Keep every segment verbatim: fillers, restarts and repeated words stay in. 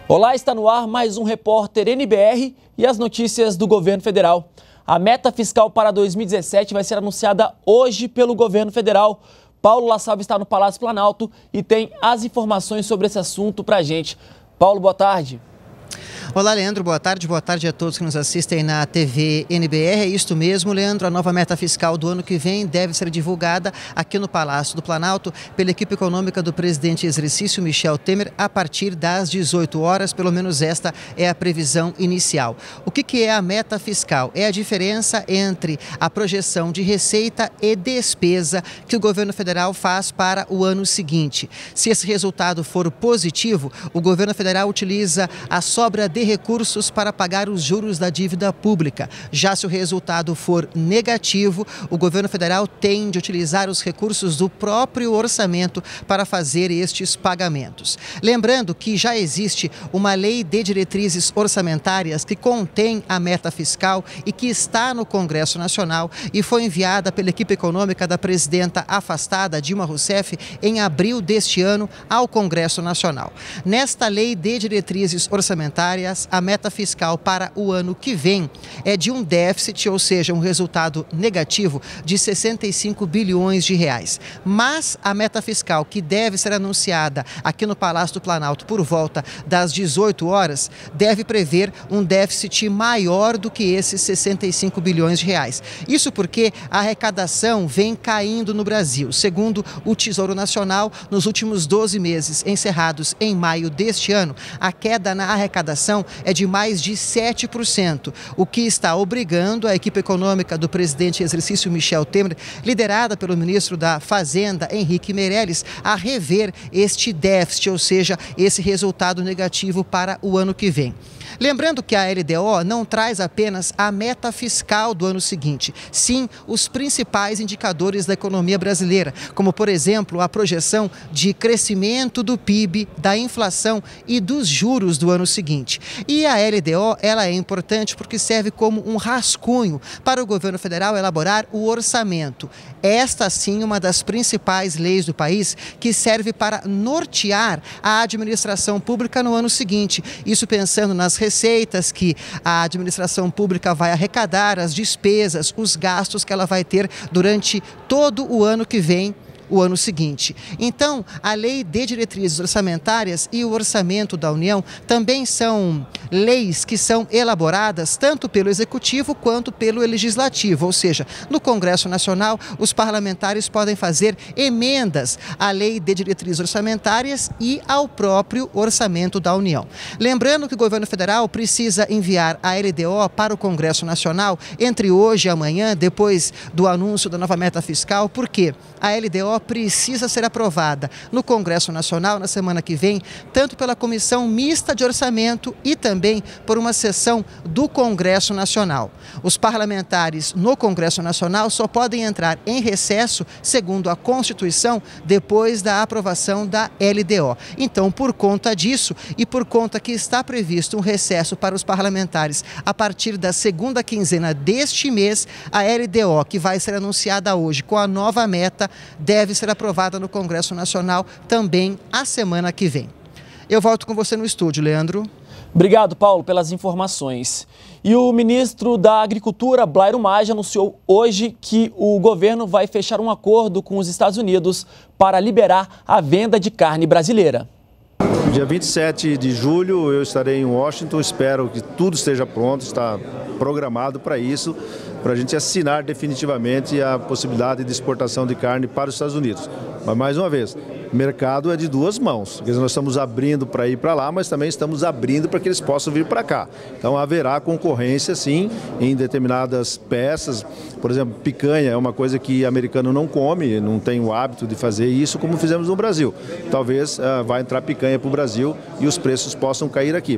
Olá, está no ar mais um Repórter N B R e as notícias do governo federal. A meta fiscal para dois mil e dezessete vai ser anunciada hoje pelo governo federal. Paulo La Salva está no Palácio Planalto e tem as informações sobre esse assunto para a gente. Paulo, boa tarde. Olá, Leandro, boa tarde, boa tarde a todos que nos assistem na T V N B R. É isto mesmo, Leandro, a nova meta fiscal do ano que vem deve ser divulgada aqui no Palácio do Planalto pela equipe econômica do presidente em exercício, Michel Temer, a partir das dezoito horas, pelo menos esta é a previsão inicial. O que que é a meta fiscal? É a diferença entre a projeção de receita e despesa que o governo federal faz para o ano seguinte. Se esse resultado for positivo, o governo federal utiliza a sobra de recursos para pagar os juros da dívida pública. Já se o resultado for negativo, o governo federal tem de utilizar os recursos do próprio orçamento para fazer estes pagamentos. Lembrando que já existe uma lei de diretrizes orçamentárias que contém a meta fiscal e que está no Congresso Nacional e foi enviada pela equipe econômica da presidenta afastada, Dilma Rousseff, em abril deste ano ao Congresso Nacional. Nesta lei de diretrizes orçamentárias, a meta fiscal para o ano que vem é de um déficit, ou seja, um resultado negativo de sessenta e cinco bilhões de reais. Mas a meta fiscal que deve ser anunciada aqui no Palácio do Planalto por volta das dezoito horas deve prever um déficit maior do que esses sessenta e cinco bilhões de reais. Isso porque a arrecadação vem caindo no Brasil. Segundo o Tesouro Nacional, nos últimos doze meses encerrados em maio deste ano, a queda na arrecadação é de mais de sete por cento, o que está obrigando a equipe econômica do presidente em exercício Michel Temer, liderada pelo ministro da Fazenda, Henrique Meirelles, a rever este déficit, ou seja, esse resultado negativo para o ano que vem. Lembrando que a L D O não traz apenas a meta fiscal do ano seguinte, sim os principais indicadores da economia brasileira, como, por exemplo, a projeção de crescimento do P I B, da inflação e dos juros do ano seguinte. E a L D O ela é importante porque serve como um rascunho para o governo federal elaborar o orçamento. Esta, sim, uma das principais leis do país que serve para nortear a administração pública no ano seguinte. Isso pensando nas receitas que a administração pública vai arrecadar, as despesas, os gastos que ela vai ter durante todo o ano que vem, o ano seguinte. Então, a Lei de Diretrizes Orçamentárias e o Orçamento da União também são leis que são elaboradas tanto pelo Executivo quanto pelo Legislativo, ou seja, no Congresso Nacional, os parlamentares podem fazer emendas à Lei de Diretrizes Orçamentárias e ao próprio Orçamento da União. Lembrando que o governo federal precisa enviar a L D O para o Congresso Nacional entre hoje e amanhã, depois do anúncio da nova meta fiscal, porque a L D O precisa ser aprovada no Congresso Nacional na semana que vem, tanto pela Comissão Mista de Orçamento e também por uma sessão do Congresso Nacional. Os parlamentares no Congresso Nacional só podem entrar em recesso, segundo a Constituição, depois da aprovação da L D O. Então, por conta disso e por conta que está previsto um recesso para os parlamentares a partir da segunda quinzena deste mês, a L D O, que vai ser anunciada hoje com a nova meta, deve ser aprovada no Congresso Nacional também a semana que vem. Eu volto com você no estúdio, Leandro. Obrigado, Paulo, pelas informações. E o ministro da Agricultura, Blairo Maggi, anunciou hoje que o governo vai fechar um acordo com os Estados Unidos para liberar a venda de carne brasileira. Dia vinte e sete de julho eu estarei em Washington, espero que tudo esteja pronto, está programado para isso, para a gente assinar definitivamente a possibilidade de exportação de carne para os Estados Unidos. Mas, mais uma vez, o mercado é de duas mãos. Nós estamos abrindo para ir para lá, mas também estamos abrindo para que eles possam vir para cá. Então, haverá concorrência, sim, em determinadas peças. Por exemplo, picanha é uma coisa que o americano não come, não tem o hábito de fazer isso como fizemos no Brasil. Talvez uh, vá entrar picanha para o Brasil e os preços possam cair aqui.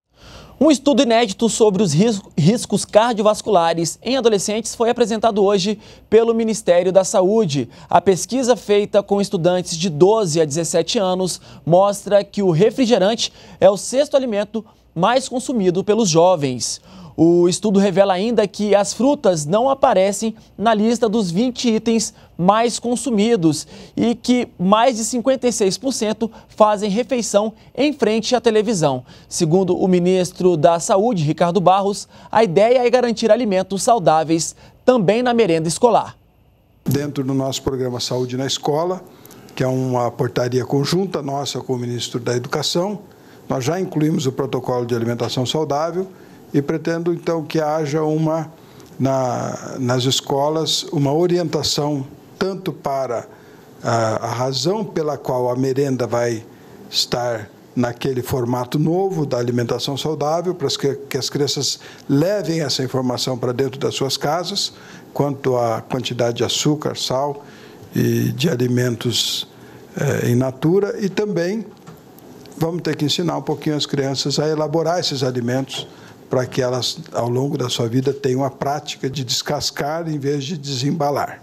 Um estudo inédito sobre os riscos cardiovasculares em adolescentes foi apresentado hoje pelo Ministério da Saúde. A pesquisa feita com estudantes de doze a dezessete anos mostra que o refrigerante é o sexto alimento mais consumido pelos jovens. O estudo revela ainda que as frutas não aparecem na lista dos vinte itens mais consumidos e que mais de cinquenta e seis por cento fazem refeição em frente à televisão. Segundo o ministro da Saúde, Ricardo Barros, a ideia é garantir alimentos saudáveis também na merenda escolar. Dentro do nosso programa Saúde na Escola, que é uma portaria conjunta nossa com o ministro da Educação, nós já incluímos o protocolo de alimentação saudável e pretendo, então, que haja uma, na, nas escolas, uma orientação tanto para a, a razão pela qual a merenda vai estar naquele formato novo da alimentação saudável, para que, que as crianças levem essa informação para dentro das suas casas, quanto à quantidade de açúcar, sal e de alimentos eh, in natura, e também vamos ter que ensinar um pouquinho as crianças a elaborar esses alimentos para que elas, ao longo da sua vida, tenham a prática de descascar em vez de desembalar.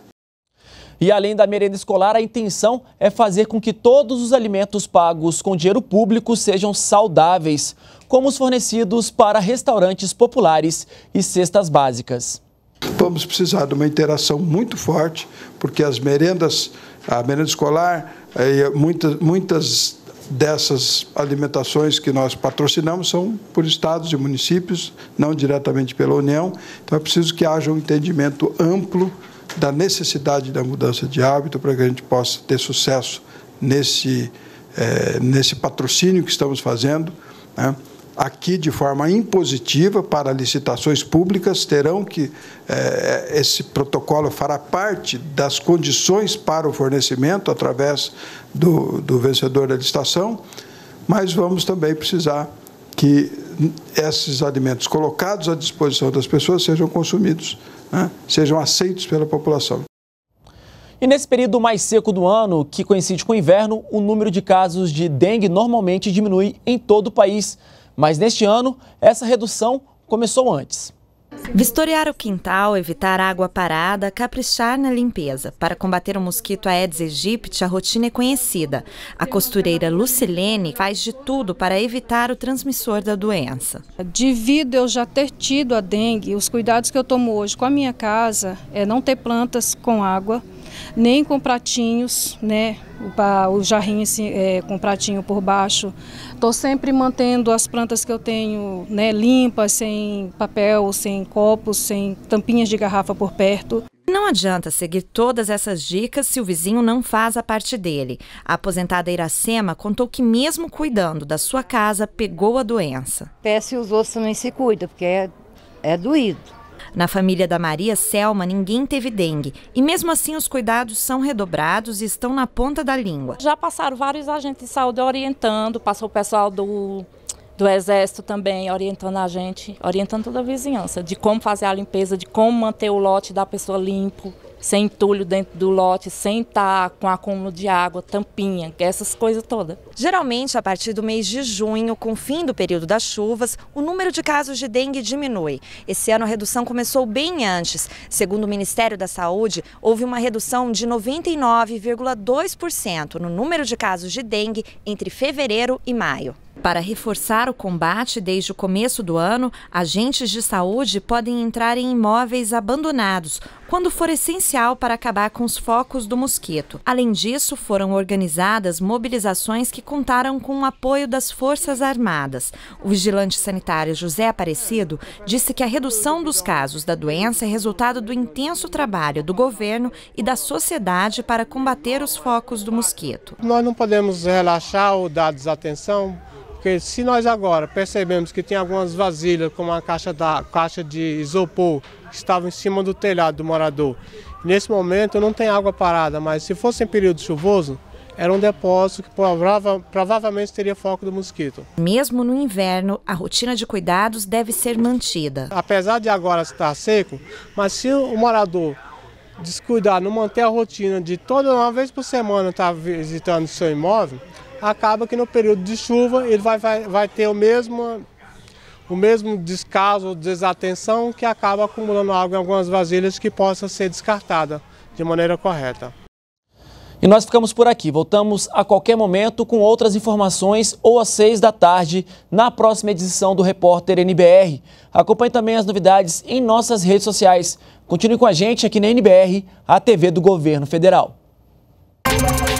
E além da merenda escolar, a intenção é fazer com que todos os alimentos pagos com dinheiro público sejam saudáveis, como os fornecidos para restaurantes populares e cestas básicas. Vamos precisar de uma interação muito forte, porque as merendas, a merenda escolar, muitas, muitas dessas alimentações que nós patrocinamos são por estados e municípios, não diretamente pela União. Então é preciso que haja um entendimento amplo da necessidade da mudança de hábito para que a gente possa ter sucesso nesse, é, nesse patrocínio que estamos fazendo, né? Aqui de forma impositiva para licitações públicas, terão que, é, esse protocolo fará parte das condições para o fornecimento através do, do vencedor da licitação, mas vamos também precisar que esses alimentos colocados à disposição das pessoas sejam consumidos, né? Sejam aceitos pela população. E nesse período mais seco do ano, que coincide com o inverno, o número de casos de dengue normalmente diminui em todo o país. Mas neste ano, essa redução começou antes. Vistoriar o quintal, evitar água parada, caprichar na limpeza. Para combater o mosquito Aedes aegypti, a rotina é conhecida. A costureira Lucilene faz de tudo para evitar o transmissor da doença. Devido eu já ter tido a dengue, os cuidados que eu tomo hoje com a minha casa é não ter plantas com água, nem com pratinhos, né? O jarrinho assim, é, com pratinho por baixo. Estou sempre mantendo as plantas que eu tenho, né, limpas, sem papel, sem copos, sem tampinhas de garrafa por perto. Não adianta seguir todas essas dicas se o vizinho não faz a parte dele. A aposentada Iracema contou que mesmo cuidando da sua casa, pegou a doença. Peço e os outros também se cuidam, porque é, é doído. Na família da Maria Selma, ninguém teve dengue. E mesmo assim, os cuidados são redobrados e estão na ponta da língua. Já passaram vários agentes de saúde orientando, passou o pessoal do, do Exército também orientando a gente, orientando toda a vizinhança, de como fazer a limpeza, de como manter o lote da pessoa limpo, sem entulho dentro do lote, sem estar com acúmulo de água, tampinha, essas coisas todas. Geralmente, a partir do mês de junho, com o fim do período das chuvas, o número de casos de dengue diminui. Esse ano a redução começou bem antes. Segundo o Ministério da Saúde, houve uma redução de noventa e nove vírgula dois por cento no número de casos de dengue entre fevereiro e maio. Para reforçar o combate desde o começo do ano, agentes de saúde podem entrar em imóveis abandonados, quando for essencial para acabar com os focos do mosquito. Além disso, foram organizadas mobilizações que contaram com o apoio das Forças Armadas. O vigilante sanitário José Aparecido disse que a redução dos casos da doença é resultado do intenso trabalho do governo e da sociedade para combater os focos do mosquito. Nós não podemos relaxar ou dar desatenção, porque se nós agora percebemos que tem algumas vasilhas, como a caixa, da, caixa de isopor, que estava em cima do telhado do morador, nesse momento não tem água parada, mas se fosse em período chuvoso, era um depósito que prova, provavelmente teria foco do mosquito. Mesmo no inverno, a rotina de cuidados deve ser mantida. Apesar de agora estar seco, mas se o morador descuidar, não manter a rotina de toda uma vez por semana estar visitando o seu imóvel, acaba que no período de chuva ele vai, vai, vai ter o mesmo, o mesmo descaso ou desatenção que acaba acumulando água em algumas vasilhas que possa ser descartada de maneira correta. E nós ficamos por aqui. Voltamos a qualquer momento com outras informações ou às seis da tarde na próxima edição do Repórter N B R. Acompanhe também as novidades em nossas redes sociais. Continue com a gente aqui na N B R, a T V do Governo Federal.